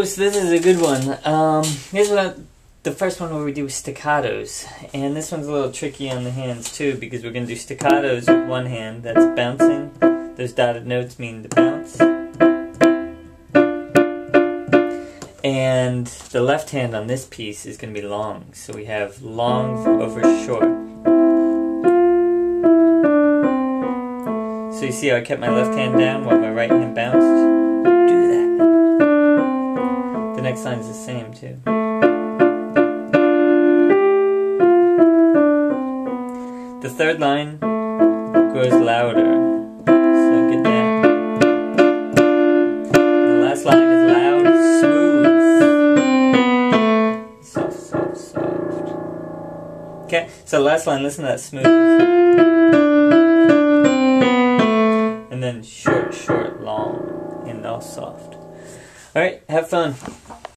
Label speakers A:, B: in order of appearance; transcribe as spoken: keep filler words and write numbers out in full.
A: so this is a good one. Um, here's what the first one where we do staccatos, and this one's a little tricky on the hands too because we're going to do staccatos with one hand that's bouncing. Those dotted notes mean to bounce. And the left hand on this piece is going to be long, so we have long over short. So you see how I kept my left hand down while my right hand bounced? Do that. The next line is the same too. The third line grows louder. So get that. The last line is loud, smooth. Soft, soft, soft. Okay, so last line, listen to that smooth. And then short, short, long, and all soft. Alright, have fun.